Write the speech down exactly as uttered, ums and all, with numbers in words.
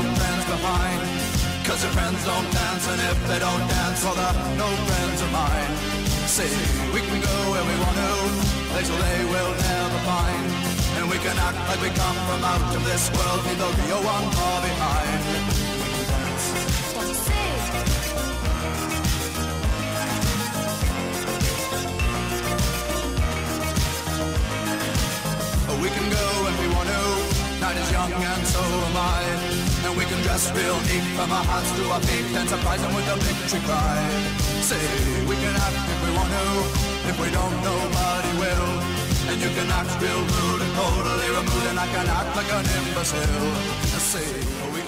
friends behind. Cause your friends don't dance, and if they don't dance, well they're no friends of mine. See, we can go where we want to, places they will never find. And we can act like we come from out of this world, leave the real one far behind. We can dance. What you say? We can go if we want to, night is young and so am I. And we can dress real neat from our hearts to our feet and surprise them with a victory cry. Say, we can act if we want to, if we don't, nobody will. And you can act real rude and totally removed, and I can act like an imbecile. Say, we